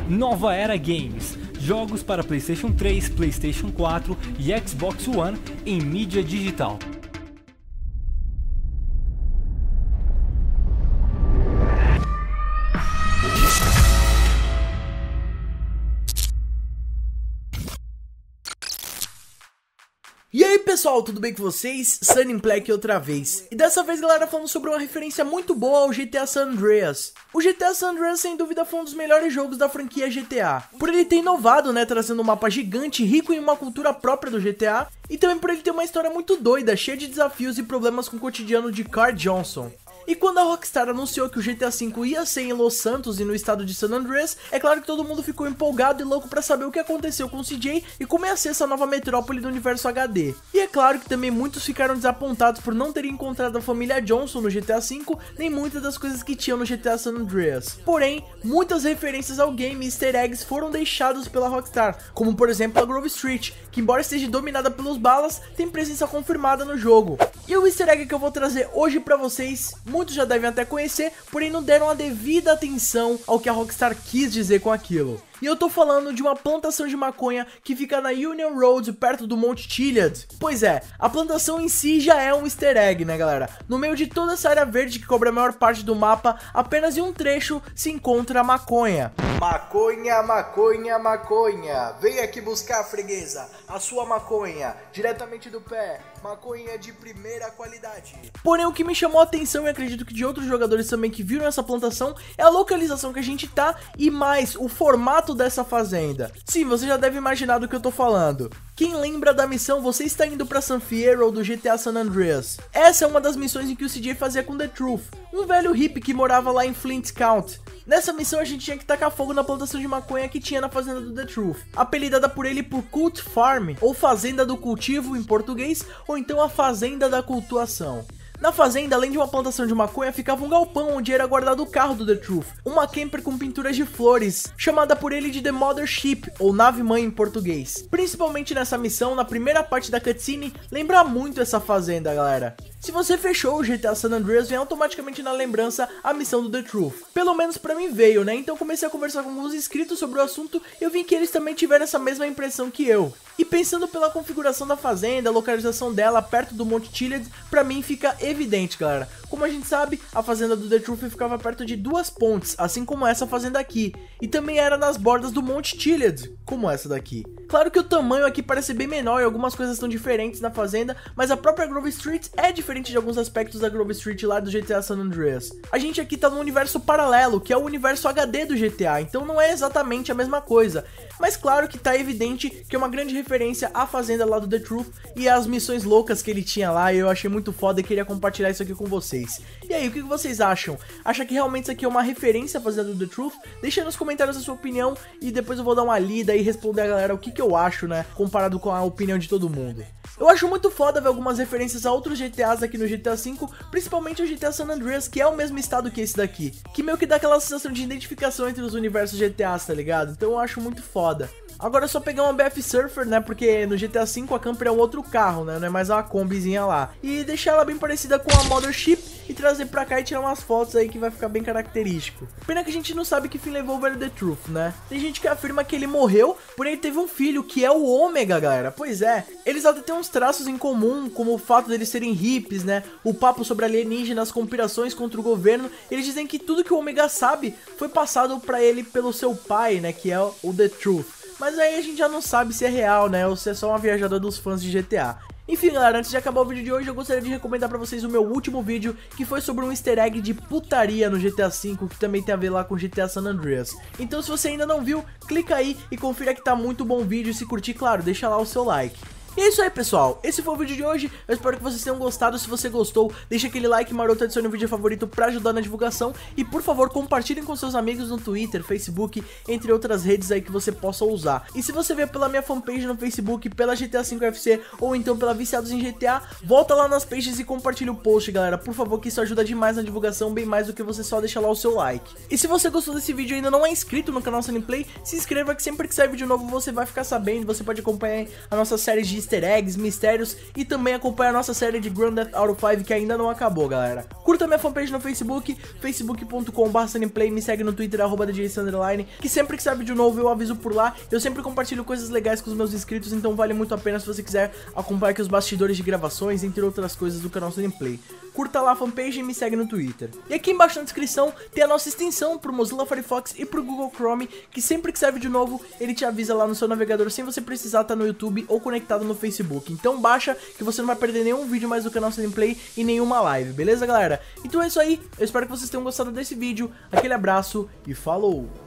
Nova Era Games, jogos para PlayStation 3, PlayStation 4 e Xbox One em mídia digital. E aí pessoal, tudo bem com vocês? Sunnyplay aqui outra vez. E dessa vez, galera, falando sobre uma referência muito boa ao GTA San Andreas. O GTA San Andreas, sem dúvida, foi um dos melhores jogos da franquia GTA. Por ele ter inovado, né, trazendo um mapa gigante, rico em uma cultura própria do GTA. E também por ele ter uma história muito doida, cheia de desafios e problemas com o cotidiano de Carl Johnson. E quando a Rockstar anunciou que o GTA V ia ser em Los Santos e no estado de San Andreas, é claro que todo mundo ficou empolgado e louco pra saber o que aconteceu com o CJ e como ia ser essa nova metrópole do universo HD. E é claro que também muitos ficaram desapontados por não terem encontrado a família Johnson no GTA V, nem muitas das coisas que tinham no GTA San Andreas. Porém, muitas referências ao game e easter eggs foram deixados pela Rockstar, como por exemplo a Grove Street, que embora esteja dominada pelos balas, tem presença confirmada no jogo. E o easter egg que eu vou trazer hoje pra vocês, muitos já devem até conhecer, porém não deram a devida atenção ao que a Rockstar quis dizer com aquilo. E eu tô falando de uma plantação de maconha que fica na Union Road, perto do Monte Chiliad. Pois é, a plantação em si já é um easter egg, né galera? No meio de toda essa área verde que cobre a maior parte do mapa, apenas em um trecho se encontra a maconha. Maconha, maconha, maconha, vem aqui buscar, freguesa, a sua maconha, diretamente do pé, maconha de primeira qualidade. Porém, o que me chamou a atenção, e acredito que de outros jogadores também que viram essa plantação, é a localização que a gente tá e mais o formato dessa fazenda. Sim, você já deve imaginar do que eu tô falando. Quem lembra da missão Você está indo pra San Fierro do GTA San Andreas? Essa é uma das missões em que o CJ fazia com The Truth, um velho hippie que morava lá em Flint County. Nessa missão a gente tinha que tacar fogo na plantação de maconha que tinha na fazenda do The Truth, apelidada por ele por Cult Farm, ou Fazenda do Cultivo em português, ou então a Fazenda da Cultuação. Na fazenda, além de uma plantação de maconha, ficava um galpão onde era guardado o carro do The Truth, uma camper com pinturas de flores, chamada por ele de The Mothership, ou nave-mãe em português. Principalmente nessa missão, na primeira parte da cutscene, lembra muito essa fazenda, galera. Se você fechou o GTA San Andreas, vem automaticamente na lembrança a missão do The Truth. Pelo menos pra mim veio, né? Então comecei a conversar com alguns inscritos sobre o assunto e eu vi que eles também tiveram essa mesma impressão que eu. E pensando pela configuração da fazenda, a localização dela perto do Monte Chiliad, pra mim fica evidente, galera. Como a gente sabe, a fazenda do The Truth ficava perto de duas pontes, assim como essa fazenda aqui. E também era nas bordas do Monte Chiliad, como essa daqui. Claro que o tamanho aqui parece bem menor e algumas coisas estão diferentes na fazenda, mas a própria Grove Street é diferente de alguns aspectos da Grove Street lá do GTA San Andreas. A gente aqui tá num universo paralelo, que é o universo HD do GTA, então não é exatamente a mesma coisa. Mas claro que tá evidente que é uma grande referência à fazenda lá do The Truth e às missões loucas que ele tinha lá, e eu achei muito foda e queria compartilhar isso aqui com vocês. E aí, o que vocês acham? Acha que realmente isso aqui é uma referência à fazenda do The Truth? Deixa aí nos comentários a sua opinião e depois eu vou dar uma lida e responder a galera o que eu acho, né, comparado com a opinião de todo mundo. Eu acho muito foda ver algumas referências a outros GTAs aqui no GTA V, principalmente o GTA San Andreas, que é o mesmo estado que esse daqui, que meio que dá aquela sensação de identificação entre os universos GTAs, tá ligado? Então eu acho muito foda. Agora é só pegar uma BF Surfer, né, porque no GTA V a camper é um outro carro, né, não é mais uma combizinha lá, e deixar ela bem parecida com a Mothership e trazer pra cá e tirar umas fotos aí que vai ficar bem característico. Pena que a gente não sabe que fim levou o velho The Truth, né? Tem gente que afirma que ele morreu, porém ele teve um filho, que é o Omega, galera. Pois é, eles até têm uns traços em comum, como o fato deles serem hippies, né? O papo sobre alienígenas, conspirações contra o governo. Eles dizem que tudo que o Omega sabe foi passado pra ele pelo seu pai, né? Que é o The Truth. Mas aí a gente já não sabe se é real, né? Ou se é só uma viajada dos fãs de GTA. Enfim, galera, antes de acabar o vídeo de hoje, eu gostaria de recomendar pra vocês o meu último vídeo, que foi sobre um easter egg de putaria no GTA V, que também tem a ver lá com GTA San Andreas. Então, se você ainda não viu, clica aí e confira que tá muito bom o vídeo, e se curtir, claro, deixa lá o seu like. E é isso aí, pessoal, esse foi o vídeo de hoje, eu espero que vocês tenham gostado. Se você gostou, deixa aquele like maroto, adicione o vídeo favorito pra ajudar na divulgação. E por favor, compartilhem com seus amigos no Twitter, Facebook, entre outras redes aí que você possa usar. E se você vê pela minha fanpage no Facebook, pela GTA V UFC, ou então pela Viciados em GTA, volta lá nas pages e compartilha o post, galera, por favor, que isso ajuda demais na divulgação, bem mais do que você só deixar lá o seu like. E se você gostou desse vídeo e ainda não é inscrito no canal Sunnyplay, se inscreva que sempre que sair vídeo novo você vai ficar sabendo. Você pode acompanhar a nossa série de easter eggs, mistérios e também acompanhar a nossa série de Grand Theft Auto 5 que ainda não acabou, galera. Curta minha fanpage no Facebook, facebook.com/sunnyplay, me segue no Twitter, @djs_, que sempre que sair vídeo novo eu aviso por lá. Eu sempre compartilho coisas legais com os meus inscritos, então vale muito a pena se você quiser acompanhar aqui os bastidores de gravações, entre outras coisas do canal Sunny Play. Curta lá a fanpage e me segue no Twitter. E aqui embaixo na descrição tem a nossa extensão pro Mozilla Firefox e pro Google Chrome, que sempre que sair vídeo novo, ele te avisa lá no seu navegador sem você precisar estar no YouTube ou conectado no Facebook. Então baixa que você não vai perder nenhum vídeo mais do canal Sunny Play e nenhuma live, beleza, galera? Então é isso aí, eu espero que vocês tenham gostado desse vídeo, aquele abraço e falou!